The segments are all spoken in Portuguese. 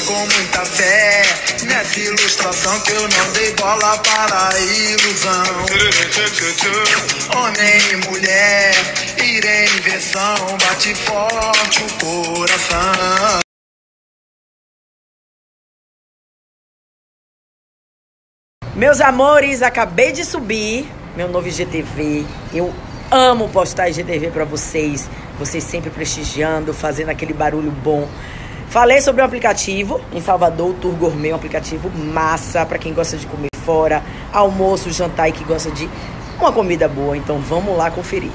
com muita fé nessa ilustração que eu não dei bola para a ilusão. Homem e mulher, irei em inversão, bate forte o coração. Meus amores, acabei de subir meu novo IGTV. Eu amo postar IGTV pra vocês. Vocês sempre prestigiando, fazendo aquele barulho bom. Falei sobre um aplicativo em Salvador, o Tour Gourmet, um aplicativo massa pra quem gosta de comer fora, almoço, jantar e que gosta de uma comida boa. Então vamos lá conferir.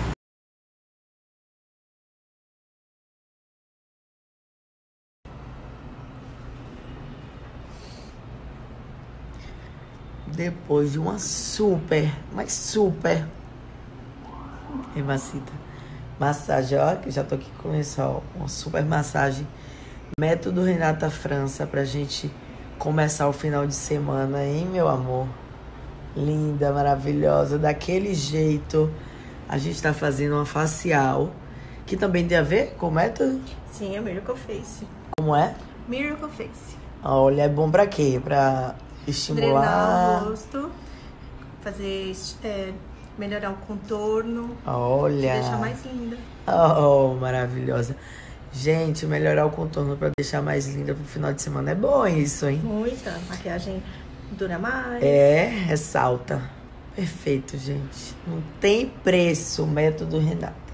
Depois de uma mas super massagem, ó, que já tô aqui com isso, ó, uma super massagem, método Renata França, pra gente começar o final de semana, hein, meu amor? Linda, maravilhosa, daquele jeito. A gente tá fazendo uma facial, que também tem a ver com o método? Sim, é Miracle Face. Como é? Miracle Face. Olha, é bom pra quê? Pra estimular... Drenar o rosto, fazer... melhorar o contorno. Olha! Deixar mais linda. Oh, maravilhosa. Gente, melhorar o contorno pra deixar mais linda pro final de semana é bom isso, hein? Muita. Maquiagem dura mais. É, ressalta. Perfeito, gente. Não tem preço o método Renata.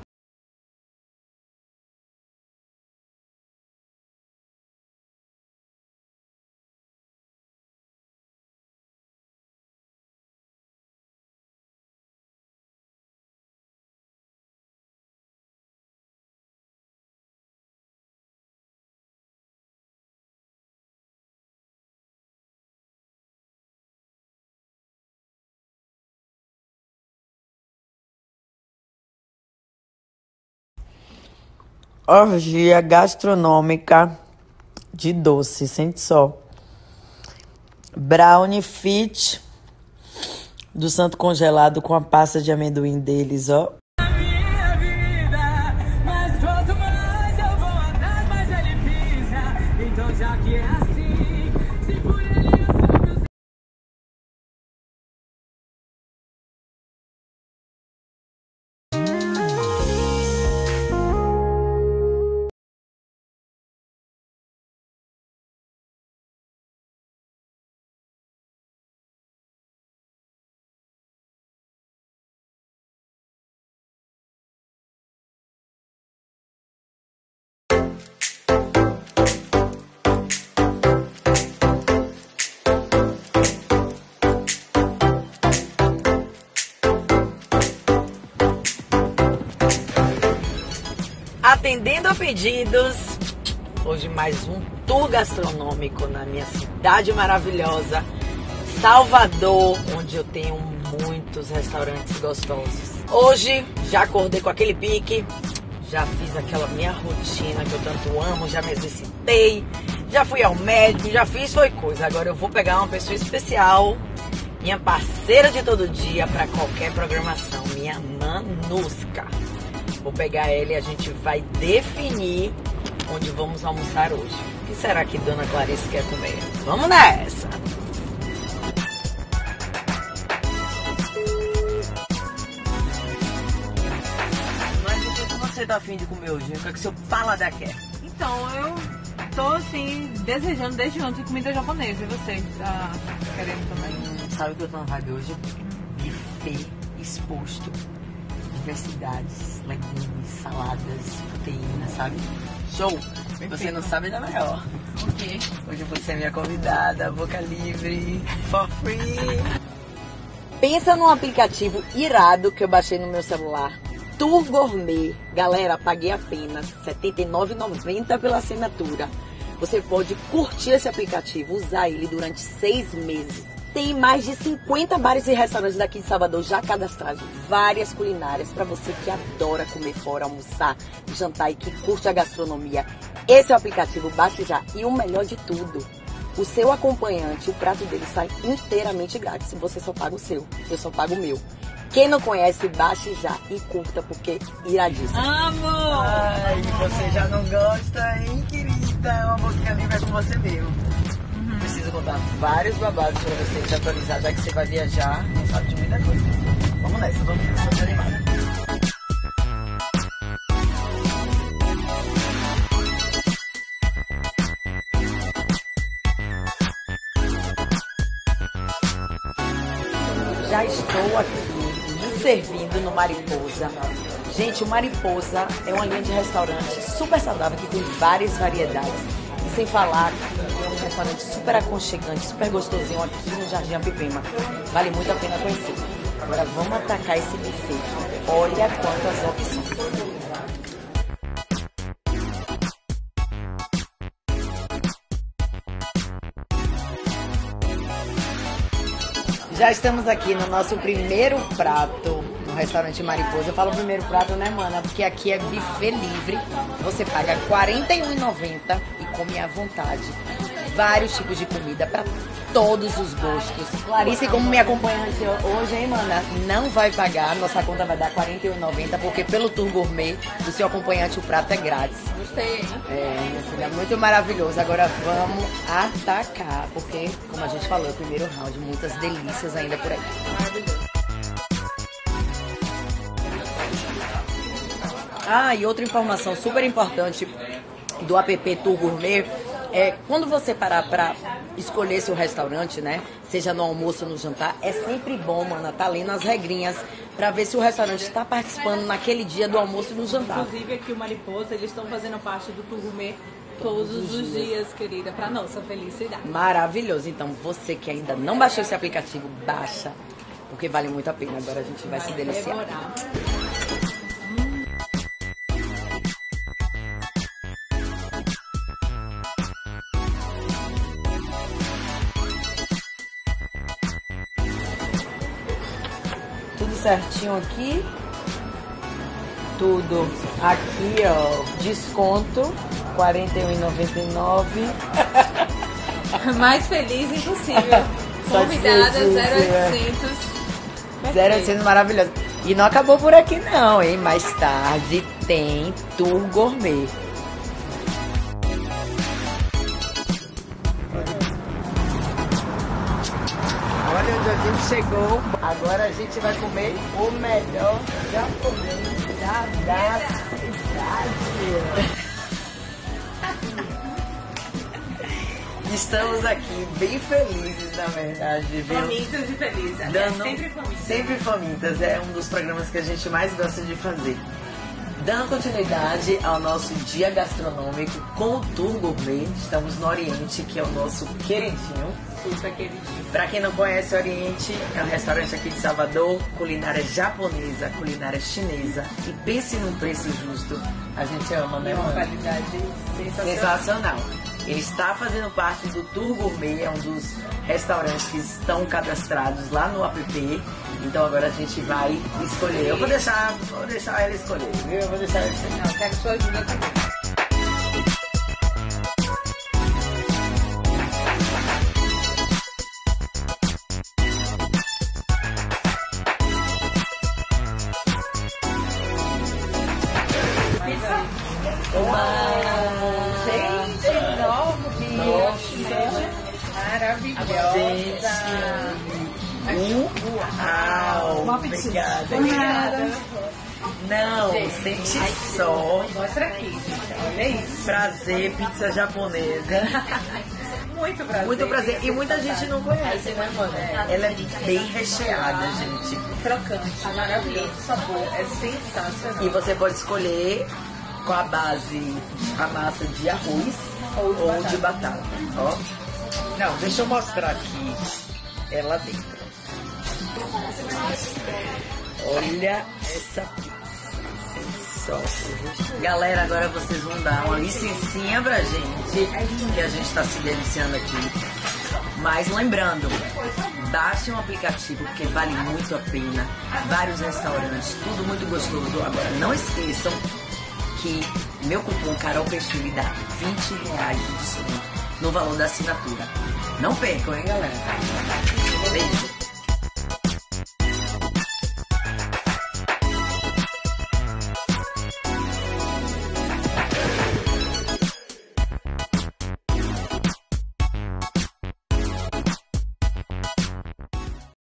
Orgia gastronômica de doce, sente só. Brownie Fit do Santo Congelado com a pasta de amendoim deles, ó. Atendendo a pedidos, hoje mais um tour gastronômico na minha cidade maravilhosa, Salvador, onde eu tenho muitos restaurantes gostosos. Hoje já acordei com aquele pique, já fiz aquela minha rotina que eu tanto amo, já me exercitei, já fui ao médico, já fiz foi coisa. Agora eu vou pegar uma pessoa especial, minha parceira de todo dia para qualquer programação, minha Manusca. Vou pegar ela e a gente vai definir onde vamos almoçar hoje. O que será que Dona Clarice quer comer? Vamos nessa! Mas o que você tá afim de comer hoje? O que é que seu paladar quer? Então, eu tô assim, desejando desde ontem comida japonesa. E você tá querendo também? Sabe o que eu tô na vibe hoje? Buffet exposto. Diversidades, legumes, saladas, proteínas, sabe? Show! Perfeito. Você não sabe da melhor. Ok. Hoje você é minha convidada, boca livre, for free. Pensa num aplicativo irado que eu baixei no meu celular. Tour Gourmet. Galera, paguei apenas R$ 79,90 pela assinatura. Você pode curtir esse aplicativo, usar ele durante 6 meses. Tem mais de 50 bares e restaurantes daqui de Salvador já cadastrados. Várias culinárias para você que adora comer fora, almoçar, jantar e que curte a gastronomia. Esse é o aplicativo, baixe já. E o melhor de tudo, o seu acompanhante, o prato dele sai inteiramente grátis. Você só paga o seu, eu só pago o meu. Quem não conhece, baixe já e curta, porque iradíssimo. Amo! Ai, você já não gosta, hein, querida? Então, a Boca Livre é com você mesmo. Preciso contar vários babados pra você te atualizar, já que você vai viajar, não sabe de muita coisa. Vamos nessa, vamos nessa, tô animada. Já estou aqui me servindo no Mariposa. Gente, o Mariposa é uma linha de restaurante super saudável que tem várias variedades. E sem falar que é um restaurante super aconchegante, super gostosinho aqui no Jardim Apipema. Vale muito a pena conhecer. Agora vamos atacar esse buffet. Olha quantas opções. Já estamos aqui no nosso primeiro prato no restaurante Mariposa. Eu falo primeiro prato, né, mana? Porque aqui é buffet livre. Você paga R$ 41,90 e come à vontade. Vários tipos de comida para todos os gostos. Clarice, como me acompanhante hoje, hein, mana? Não vai pagar. Nossa conta vai dar R$ 41,90 porque pelo Tour Gourmet, do seu acompanhante, o prato é grátis. Gostei, hein? É, minha filha, muito maravilhoso. Agora vamos atacar, porque, como a gente falou, é o primeiro round, muitas delícias ainda por aí. Ah, e outra informação super importante do app Tour Gourmet é quando você parar pra escolher seu restaurante, né? Seja no almoço ou no jantar, é sempre bom, mana, tá lendo as regrinhas pra ver se o restaurante está participando naquele dia do almoço e no jantar. Inclusive aqui o Mariposa, eles estão fazendo parte do Tour Gourmet todos os dias, querida, pra nossa felicidade. Maravilhoso. Então, você que ainda não baixou esse aplicativo, baixa, porque vale muito a pena. Agora a gente vai se deliciar. Devorar. Tudo certinho aqui. Tudo aqui, ó. Desconto R$ 41,99. Mais feliz impossível. Convidada 0800. 0800 maravilhoso. E não acabou por aqui não, hein? Mais tarde tem Tour Gourmet. Olha onde a gente chegou. Agora a gente vai comer o melhor japonês da cidade. Estamos aqui bem felizes, na verdade, viu? Famintas e felizes. Sempre famintas. Sempre famintas. É um dos programas que a gente mais gosta de fazer. Dando continuidade ao nosso dia gastronômico com o Tour Gourmet. Estamos no Oriente, que é o nosso queridinho. Super queridinho. Pra quem não conhece, o Oriente é um restaurante aqui de Salvador, culinária japonesa, culinária chinesa. E pense num preço justo. A gente ama, né, Uma mano? qualidade Sensacional. Ele está fazendo parte do Tour Gourmet, é um dos restaurantes que estão cadastrados lá no app. Então agora a gente vai escolher. Eu vou deixar ela escolher, viu? Eu vou deixar ela escolher. Não, quero sua ajuda também. Gente, novo bicho. Maravilhosa. Uau! Obrigada. Não, sente só. Mostra aqui, gente. Olha isso. Prazer, pizza japonesa. Muito prazer. Muito prazer. E muita gente não conhece, né, mano? Ela é bem recheada, gente. Crocante, maravilhoso. O sabor é sensacional. E você pode escolher com a base, a massa de arroz ou de batata. Ó. Não, deixa eu mostrar aqui ela dentro. Olha essa pizza. Galera, agora vocês vão dar uma licencinha pra gente, que a gente tá se deliciando aqui. Mas lembrando, baixe um aplicativo porque vale muito a pena. Vários restaurantes, tudo muito gostoso. Agora não esqueçam que meu cupom Carol Peixinho dá R$20 de desconto no valor da assinatura. Não percam, hein, galera? Beijo.